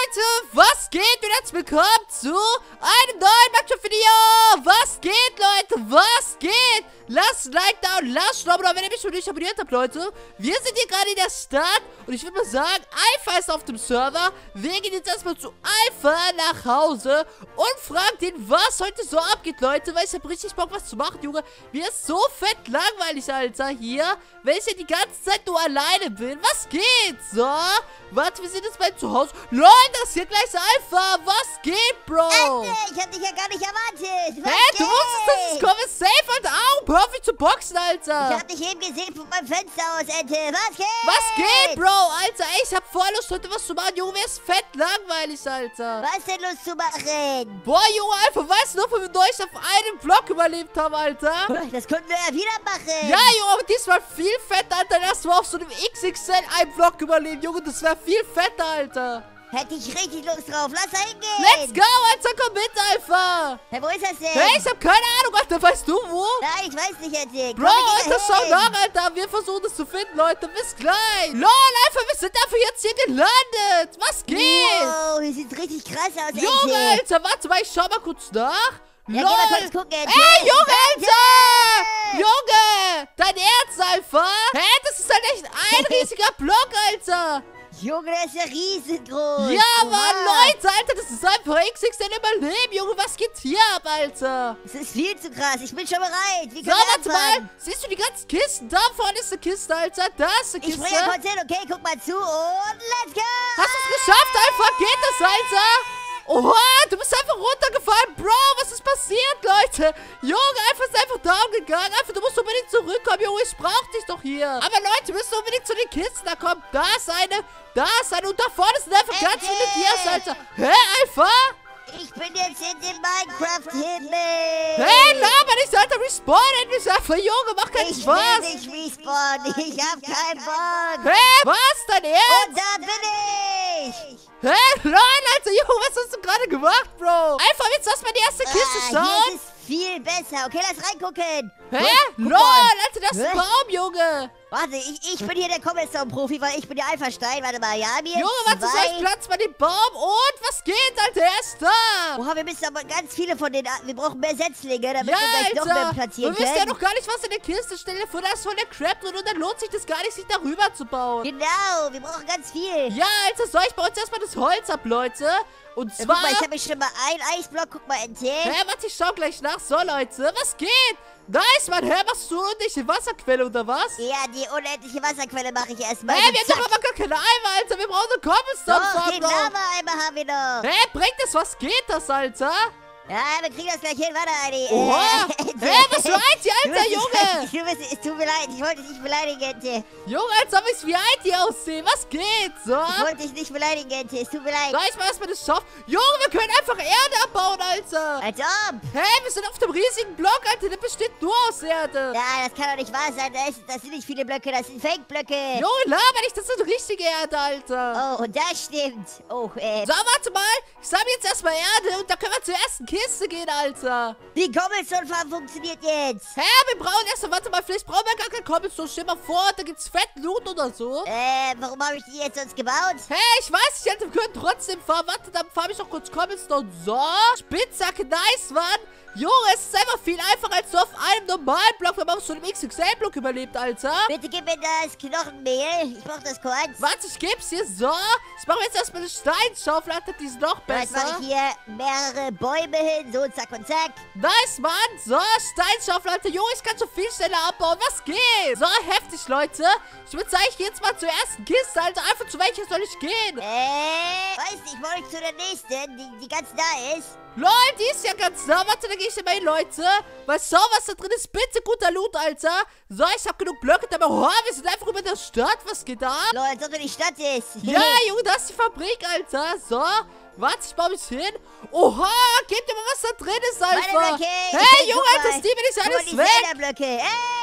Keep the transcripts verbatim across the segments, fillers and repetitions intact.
Leute, was geht? Und herzlich willkommen zu einem neuen Minecraft-Video. Was geht, Leute? Was geht? Lasst ein Like da und lasst ein Abo da, wenn ihr mich schon nicht abonniert habt, Leute. Wir sind hier gerade in der Stadt und ich würde mal sagen, Alpha ist auf dem Server. Wir gehen jetzt erstmal zu Alpha nach Hause und fragen den, was heute so abgeht, Leute. Weil ich habe richtig Bock, was zu machen, Junge. Mir ist so fett langweilig, Alter, hier. Wenn ich ja die ganze Zeit nur alleine bin. Was geht? So, warte, wir sind jetzt bei zu Hause. Leute, das ist hier gleich Alpha. Was geht, Bro? Ende, ich hab dich ja gar nicht erwartet. Was Hä, geht? du wusstest, dass ich komme? Safe, Alter. Au, hör auf mich zu boxen, Alter. Ich hab dich eben gesehen von meinem Fenster aus, Ente. Was geht? Was geht, Bro? Alter, ey, ich hab voll Lust, heute was zu machen. Junge, mir ist fett langweilig, Alter. Was denn Lust zu machen? Boah, Junge, Alpha, weißt du noch, wo wir neulich auf einem Block überlebt haben, Alter? Das können wir ja wieder machen. Ja, Junge, aber diesmal viel fetter, Alter. Lass mal auf so einem X X L einen Block überleben, Junge. Das wäre viel fetter, Alter. Hätte ich richtig Lust drauf. Lass da hingehen. Let's go, Alter. Komm mit, Alpha. Hey, wo ist das denn? Hey, ich hab keine Ahnung, Alter. Weißt du, wo? Nein, ich weiß nicht, Ente. Bro, Alter, schau nach, Alter. Wir versuchen es zu finden, Leute. Bis gleich. Lol, Alpha, wir sind dafür jetzt hier gelandet. Was geht? Wow, hier sieht richtig krass aus, Ente. Junge, Alter, warte mal. Ich schau mal kurz nach. Ja, Lol. geh mal kurz gucken, Ente. Ey, Junge, Ente. Alter. Junge, dein Ernst, Alpha? Hä, das ist halt echt ein riesiger Block, Alter. Junge, der ist ja riesengroß. Ja, Oha. Mann, Leute, Alter, das ist einfach X X L überleben, Junge. Was geht hier ab, Alter? Das ist viel zu krass. Ich bin schon bereit. Wie So, können wir warte anfangen? mal. Siehst du die ganzen Kisten? Da vorne ist eine Kiste, Alter. Da ist eine Ich Kiste. springe kurz hin, okay? Guck mal zu und let's go. Hast du es geschafft, Alpha? Geht das, Alter? Oha, du bist einfach runtergefallen. Bro, was ist passiert, Leute? Junge, Alpha ist einfach down gegangen. Alpha, du musst unbedingt zurückkommen, Junge. Ich brauch dich doch hier. Aber Leute, wir müssen unbedingt zu den Kisten. Da kommt, da ist eine, da ist eine. Und da vorne sind einfach ganz Ente. viele Tiers, Alter. Hä, Alpha? Ich bin jetzt in dem Minecraft-Himmel. Hey, laber nicht, Alter. Respawn endlich einfach, Junge. Mach keinen Ich Spaß. will nicht respawnen. Ich hab keinen Bock. Hä, was? Dein Ernst? Und da bin ich. Hä? Nein, Alter, Junge, was hast du gerade gemacht, Bro? Einfach, jetzt lass mal die erste Kiste Ah, schauen. hier ist es viel besser. Okay, lass reingucken. Hä? Guck Lol, mal. Alter, das ist ein Hä? Baum, Junge. Warte, ich, ich bin hier der Cobblestone-Profi, weil ich bin der Alpha-Stein. Warte mal, ja, mir Junge, warte, so, ich platz mal den Baum. Und, was geht, Alter, er ist da. Oha, wir müssen aber ganz viele von denen... Wir brauchen mehr Setzlinge, damit Ja, wir gleich noch mehr Alter, platzieren wir wissen ja können. noch gar nicht, was in der Kiste stelle. Vor da ist voll der Crap drin und dann lohnt sich das gar nicht, sich darüber zu bauen. Genau, wir brauchen ganz viel. Ja, Alter, so, ich baue jetzt erstmal das Holz ab, Leute. Und Ja, zwar... guck mal, ich habe mir schon mal einen Eisblock. Guck mal, Ente. Hä, warte, ich schau gleich nach. So, Leute, was geht? Nice, Mann. Hä, machst du unendliche Wasserquelle oder was? Ja, die unendliche Wasserquelle mache ich erstmal. Hä, wir haben doch aber gar keine Eimer, Alter. Wir brauchen eine Doch, Cobblestone-Farm den noch. Lava-Eimer haben wir noch. Hä, bringt das? Was geht das, Alter? Ja, wir kriegen das gleich hin. Warte, Adi. Oha. Hä, was für alt hier, Du Alter, bist- Junge? Du bist, es tut mir leid, ich wollte dich nicht beleidigen, Ente. Junge, als ob ich wie alt die aussehen. Was geht? So. Ich wollte dich nicht beleidigen, Ente. Es tut mir leid. So, ich mal erstmal das schaffen. Junge, wir können einfach Erde abbauen, Alter. Als ob. Hä, wir sind auf dem riesigen Block, Alter. Der besteht nur aus Erde. Ja, das kann doch nicht wahr sein. Das, ist, das sind nicht viele Blöcke, das sind Fake-Blöcke. Junge, laber nicht. Das sind richtige Erde, Alter. Oh, und das stimmt. Oh, äh, So, warte mal. Ich sammle jetzt erstmal Erde und dann können wir zur ersten Kiste gehen, Alter. die Cobblestone-Farm funktioniert jetzt. Hä, wir brauchen erstmal, warte mal, vielleicht brauchen wir gar kein Cobblestone. Stell mal vor, da gibt's fetten Loot oder so. Äh, warum habe ich die jetzt sonst gebaut? Hä, ich weiß nicht, Alter, wir können trotzdem fahren. Warte, dann fahre ich noch kurz Cobblestone. So, Spitzhacke, nice, Mann. Junge, es ist einfach viel einfacher als so auf einem normalen Block, wenn man auf so einem X X L-Block überlebt, Alter. Bitte gib mir das Knochenmehl. Ich brauch das kurz. Warte, ich geb's dir. So, ich mache jetzt erstmal eine Steinschaufel, Alter, die ist noch So, jetzt mache besser. ich hier mehrere Bäume hin. So, zack und zack. Nice, Mann. So, Steinschaufel, Alter. Junge, ich kann schon viel schneller abbauen. Was geht? So, heftig, Leute. Ich würde sagen, ich gehe jetzt mal zur ersten Kiste, Alter. Einfach zu welcher soll ich gehen? Äh, weiß nicht, wollte ich zu der nächsten, die, die ganz da ist. Lol, die ist ja ganz nah. Warte, da gehe ich immer hin, Leute. Weil schau, was da drin ist. Bitte guter Loot, Alter. So, ich habe genug Blöcke dabei. Oh, wir sind einfach über der Stadt. Was geht da? Lol, als ob da die Stadt ist. Ja, Junge, das ist die Fabrik, Alter. So, warte, ich baue mich hin. Oha, gebt dir mal, was da drin ist, Meine Alter. Blöcke. Hey, Junge, Guck Alter, mal. Steven ist Guck mal, alles die weg. Zelda-Blöcke. Ey,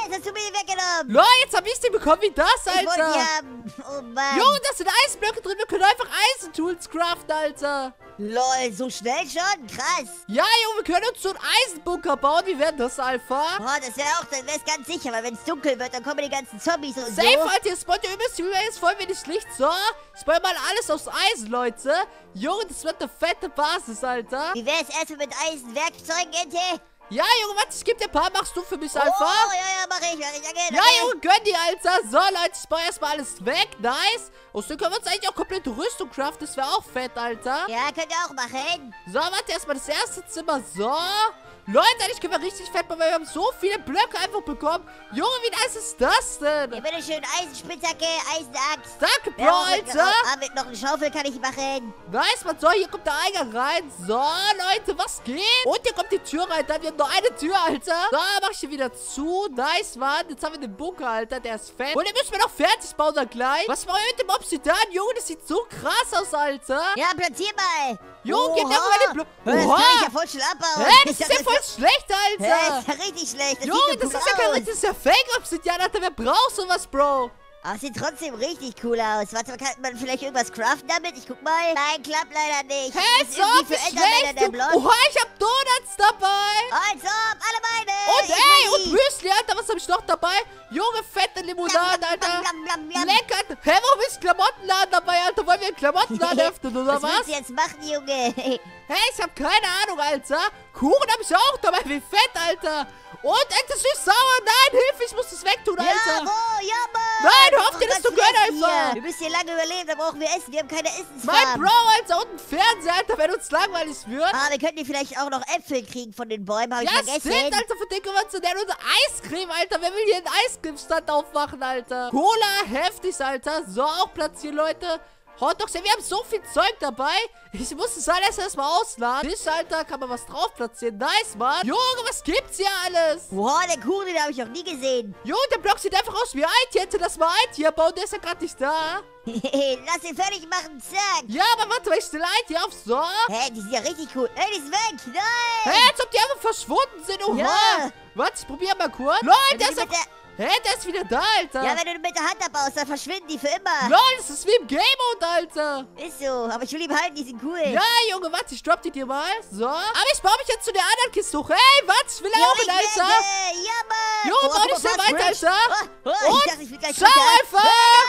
jetzt hast du mir die weggenommen. Leute, jetzt hab ich sie bekommen wie das, Ich wollte die Alter. haben. Oh Mann. Junge, da sind Eisblöcke drin. Wir können einfach Eisentools craften, Alter. Lol, so schnell schon? Krass. Ja, Junge, wir können uns so einen Eisenbunker bauen. Wie wäre das, Alpha? Boah, das wäre auch, dann wäre es ganz sicher, weil wenn es dunkel wird, dann kommen die ganzen Zombies und Safe, so. Alter, ihr spawnt ja übelst über, jetzt voll wenig Licht. So, ich spawn mal alles aus Eisen, Leute. Junge, das wird eine fette Basis, Alter. Wie wäre es erstmal mit Eisenwerkzeugen, Ente? Ja, Junge, warte, ich geb dir ein paar. Machst du für mich, Oh, Alpha? ja, ja, mach ich, mach ich, danke, Ja, danke. Junge, gönn die, Alter. So, Leute, ich baue erstmal alles weg. Nice. Und so können wir uns eigentlich auch komplette Rüstung craften. Das wäre auch fett, Alter. Ja, könnt ihr auch machen. So, warte, erstmal das erste Zimmer. So. Leute, eigentlich können wir richtig fett bauen, weil wir haben so viele Blöcke einfach bekommen. Junge, wie nice ist das denn? Hier, bitteschön, Eisenspitzhacke, Eisenaxt. Danke, Bro, Ja, noch, Alter. Ah, mit noch eine Schaufel kann ich machen. Nice, man. So, hier kommt der Eingang rein. So, Leute, was geht? Und hier kommt die Tür rein. Dann wir haben nur eine Tür, Alter. So, mach ich hier wieder zu. Nice, Mann. Jetzt haben wir den Bunker, Alter. Der ist fett. Und den müssen wir noch fertig bauen dann gleich. Was machen wir mit dem Obsidian? Junge, das sieht so krass aus, Alter. Ja, platzier mal. Junge, gib mir mal den Blo- Das kann Oha. ich ja voll schnell abbauen. Hä, das Ich ist ja dachte, voll schlecht, Hä, das Alter. ist ja richtig schlecht. Das Junge, sieht das nur ist ja cool kein aus. richtiges ja Fake-Obsidian, Alter. Wer braucht sowas, Bro? Aber es sieht trotzdem richtig cool aus. Warte mal, kann man vielleicht irgendwas craften damit? Ich guck mal. Nein, klappt leider nicht. Hä, Das ist so irgendwie wie für Endermänner schlecht, der du. Block. Oha, ich hab Donuts dabei. Also, alle meine. Und Ich ey, will und die. Müsli, Alter, was hab ich noch dabei? Junge, fette Limonaden, Blam, Alter. blam, blam, blam. Lecker. Hä, warum ist Klamottenladen dabei, Alter? Wollen wir einen Klamottenladen öffnen, oder Was willst was? du jetzt machen, Junge? Hey, ich hab keine Ahnung, Alter. Kuchen hab ich auch dabei. Wie fett, Alter. Und Ente süß-sauer. Nein, Hilfe, ich muss das wegtun, Ja, Alter. wo? Ja, Mann. Nein, hör auf Wir dir das brauchen zu ganz gönnen, viel Essen einfach. hier. Wir müssen hier lange überleben, da brauchen wir Essen. Wir haben keine Essensfarben. Mein Bro, Alter, und ein Fernseher, Alter, wenn uns langweilig wird. Ah, wir könnten hier vielleicht auch noch Äpfel kriegen von den Bäumen, habe ich Ja, vergessen. stimmt, Alter, von denen können wir zu nennen. Unsere Eiscreme, Alter. Wer will hier einen Eiscreme-Stand aufmachen, Alter? Cola, heftig, Alter. So, auch platzieren, Leute. Hotdogs, ja, wir haben so viel Zeug dabei. Ich muss das alles erstmal ausladen. Tisch, Alter, kann man was drauf platzieren. Nice, Mann. Junge, was gibt's hier alles? Wow, der Kuchen, den habe ich noch nie gesehen. Junge, der Block sieht einfach aus wie ein Tier. Hätte das mal ein Tier bauen, der ist ja gerade nicht da. Lass ihn fertig machen, zack. Ja, aber warte mal, ich stelle ein Tier auf. So. Hä, die sind ja richtig cool. Ey, die ist weg. Nein. Hä, als ob die einfach verschwunden sind. Oha. Ja. Warte, ich probiere mal kurz. Leute, Wenn der du ist die auf... mit der, Hä, der ist wieder da, Alter. ja, wenn du die mit der Hand abbaust, dann verschwinden die für immer. Lol, das ist wie im Game Mode, Alter. Ist so, aber ich will die behalten, die sind cool. Ja, Junge, warte, ich drop die dir mal. So. Aber ich baue mich jetzt zu der anderen Kiste hoch. Hey, warte, ich will Ja, auch ich mit, Alter. werde. Ja, Mann. Junge, Oh, bau guck dich mal, schnell fast weiter, Bridge. Alter. Oh, oh, Und ich dachte, ich will gleich ciao, runter. Alpha.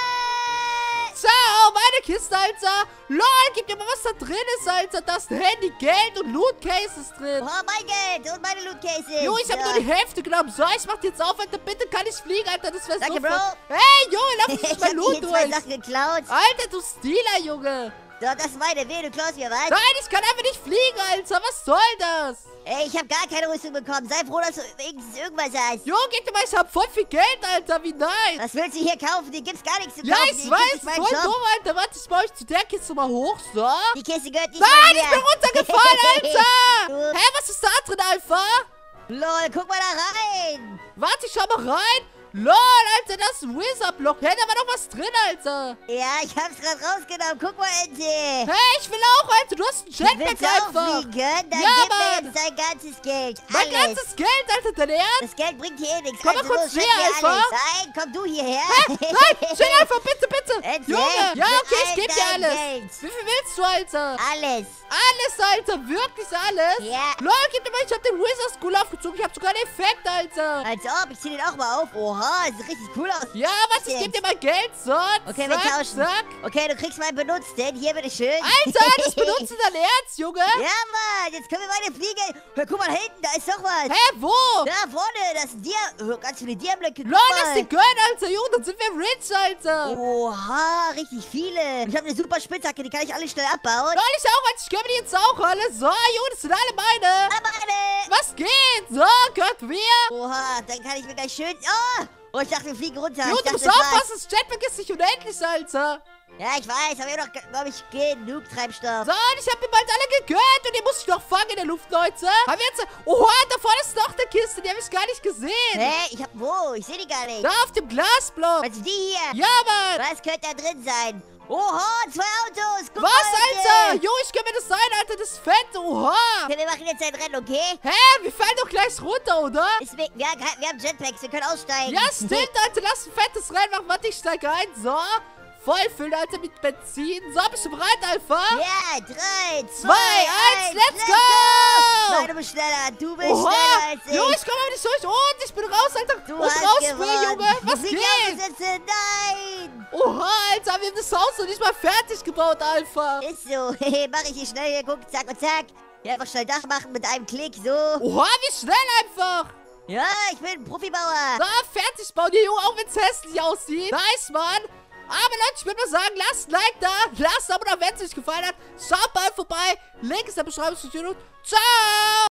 Ah. Ciao, meine Kiste, Alter. Lol, gib dir mal, was da drin ist, Alter. Da ist ein Handy, Geld und Loot-Cases drin. Oh, mein Geld und meine Loot-Cases. Junge, ich habe Ja. nur die Hälfte genommen. So, ich mach die jetzt auf, Alter. Bitte kann ich fliegen, Alter. Das wäre so Danke, fett. Bro. Hey, Junge, lass uns Ich nicht mal hab Loot hier zwei durch. Sachen geklaut. Alter, du Stealer, Junge. So, das ist meine. Weh, du klaust mir was? Nein, ich kann einfach nicht fliegen, Alter. Was soll das? Ey, ich habe gar keine Rüstung bekommen. Sei froh, dass du wenigstens irgendwas hast. Junge, gib dir mal, ich hab voll viel Geld, Alter. Wie nice. Was willst du hier kaufen? Dir gibt's gar nichts zu Ja, kaufen. ich Hier weiß, gibt's meinen voll Shop. dumm, Alter. Warte, ich baue ich zu der Kiste mal hoch, so. Die Kiste gehört nicht Nein, mehr ich bin runtergefallen, Alter. Du- Hä, was ist da drin, Alpha? Lol, guck mal da rein. Warte, ich schau mal rein. Lol, Alter, das ist ein Wizard-Block. Hä, da war noch was drin, Alter. Ja, ich hab's gerade rausgenommen. Guck mal, Ente. Hey, ich will auch, Alter. Du hast einen Jetpack Willst du auch einfach. fliegen? Dann Ja, gib Mann. mir jetzt dein ganzes Geld. Mein Alles. ganzes Geld, Alter, dein Ernst? Das Geld bringt hier eh nichts. Komm mal also kurz los, schenk her, mir Alpha. alles. Nein, komm du hierher. Nein, chill einfach, bitte, bitte. Ente, Junge, ja, für okay, ich geb dir all dein alles. Geld. Wie viel willst du, Alter? Alles. Alles, Alter, wirklich alles? Ja. Leute, gib mir mal, ich hab den Wizard School aufgezogen. Ich hab sogar einen Effekt, Alter. Als ob, ich zieh den auch mal auf. Oha, sieht richtig cool aus. Ja, warte, ich geb dir mal Geld, so. Okay, wir zack, tauschen. zack. Okay, du kriegst meinen benutzten. Hier, bitteschön. Alter, das benutzt du dein Ernst, Junge? Ja, Mann, jetzt können wir weiter fliegen. Hör, guck mal hinten, da ist doch was. Hä, wo? Da vorne, das sind Dia... Oh, ganz viele Diablöcke. guck Lol, mal. lass die gönnen, Alter, Junge, dann sind wir rich, Alter. Oha, richtig viele. Ich habe eine super Spitzhacke, die kann ich alle schnell abbauen. Lol, ich auch, Alter, ich gönne mir jetzt auch alle. So, Junge, das sind alle meine. Aber eine. Was geht? So, gehört mir. Oha, dann kann ich mir gleich schön... Oh, oh ich dachte, wir fliegen runter. Junge, ich du dachte, musst das war's. aufpassen, das Jetpack ist nicht unendlich, Alter. Ja, ich weiß, aber ich habe noch, glaube ich, genug Treibstoff. So, und ich hab mir bald alle gegönnt und die muss ich noch fangen in der Luft, Leute. Haben wir jetzt... Oha, da vorne ist noch eine Kiste, die habe ich gar nicht gesehen. Hä? Ich hab... Wo? Ich sehe die gar nicht. Da auf dem Glasblock. Was ist die hier? Ja, Mann. Was könnte da drin sein? Oha, zwei Autos. Guck Was, mal, Alter? Jo, ich kann mir das sein, Alter. Das ist fett. Oha. Okay, wir machen jetzt ein Rennen, okay? Hä? Wir fallen doch gleich runter, oder? Ist wir, wir, wir haben Jetpacks, wir können aussteigen. Ja, stimmt, Alter. Lass ein fettes Rennen machen. Warte, ich steig ein. So. Vollfüllen, Alter, mit Benzin. So, bist du bereit, Alpha? Ja, drei, zwei, Zwei, eins, let's go! Nein, du bist schneller, du bist Oha. schneller als ich. Jo, ich komme aber nicht durch. Und ich bin raus, Alter. Du Und hast raus, gewonnen. Junge. Was Wie geht? kann das jetzt? Nein! Oha, Alter, wir haben das Haus noch nicht mal fertig gebaut, Alpha. Ist so. Hehe, mach ich hier schnell hier. Guck, zack und zack. Ja, einfach schnell Dach machen mit einem Klick, so. Oha, wie schnell einfach. Ja, ich bin ein Profibauer. So, fertig bauen, Jo, auch wenn es hässlich aussieht. Nice, Mann. Aber Leute, ich würde mal sagen, lasst ein Like da. Lasst ein Abo da, wenn es euch gefallen hat. Schaut bald vorbei. Link ist in der Beschreibung. Ciao.